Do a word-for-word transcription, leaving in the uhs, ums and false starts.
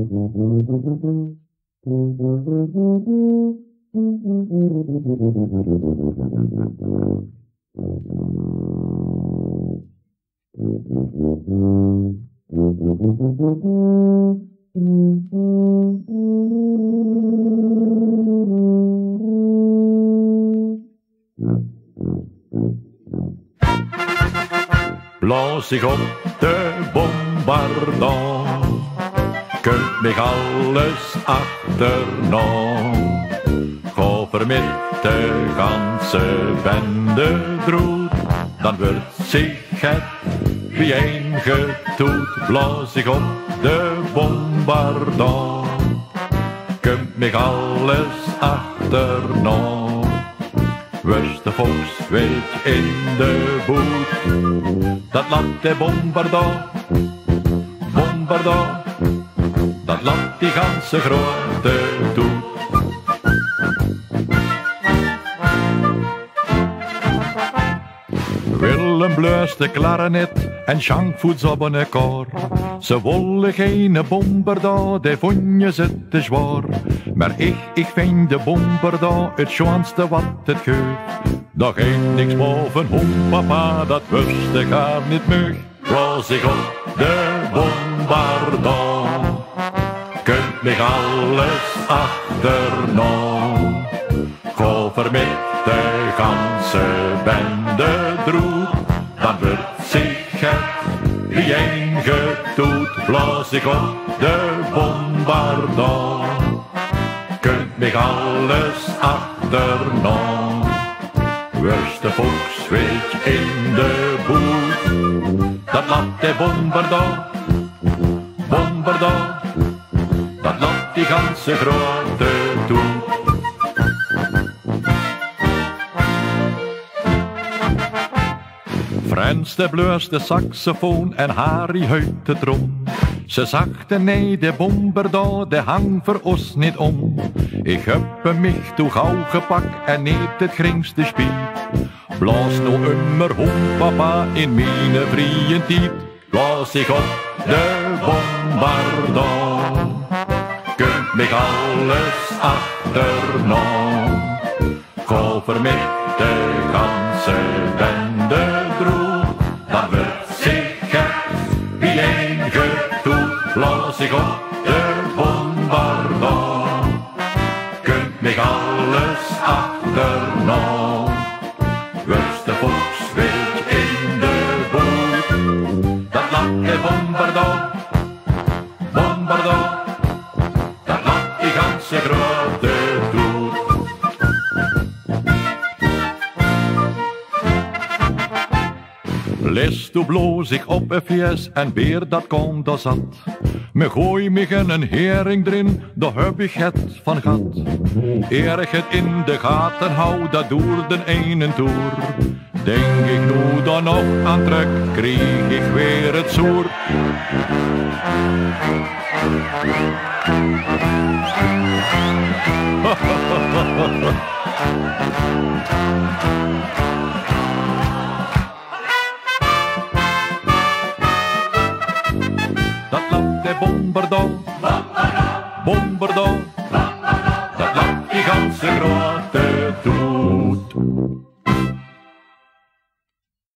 Blaas ik op de bombardant, kunt mij alles achterna. Ga vermit de ganse bende droet, dan wordt zich het bijeengetoet. Blaas ik op de bombardant, kunt mij alles achterna. Was de volksweek in de boet, dat laat de bombardant, bombardant, dat laat die ganse grote doet. Willem bluist de klarinet en Schankvoets op een koor. Ze wollen geen bombardant, die vond je ze te zwaar. Maar ik, ik vind de bombardant het schoonste wat het geeft. Daar ging niks boven hom, papa, dat wist ik haar niet meer. Was ik op de bombardant, kunt mij alles achterna. Ga vermit de ganse bende droet, dan wordt zich het bijeengetoet. Blaas ik op de bombardant, kunt mij alles achterna. Was de volksweek in de boet, dat laat de bombardant, bombardant, dat laat die ganse grote doet. Frans de Bleus de saxofoon en Harry huid de trom. Ze zachten nee, de bombardant, de hang voor ons niet om. Ik heb mij toe gauw gepakt en niet het geringste spier. Blaas nou immer hom, papa, in mijn vrije tijd. Blaas ik op de bombardant, kunt mij alles achterna. Ga vermit de ganse bende droet, dan wordt zich het bijeengetoet. Blaas ik op de bombardant, kunt mij alles achterna. Was de volksweek in de boet, dat laat de bombardant, bombardant, dat laat die ganse grote doet. Les toe bloos ik op F S en weer dat komt dat zat. Me gooi me een hering erin, daar heb ik het van gehad. Eer ik het in de gaten hou, dat door de ene toer. Denk ik nu dan nog aan trek, kreeg ik weer het zoer. Dat laat de bombardant, bombardant, dat laat die ganse groot.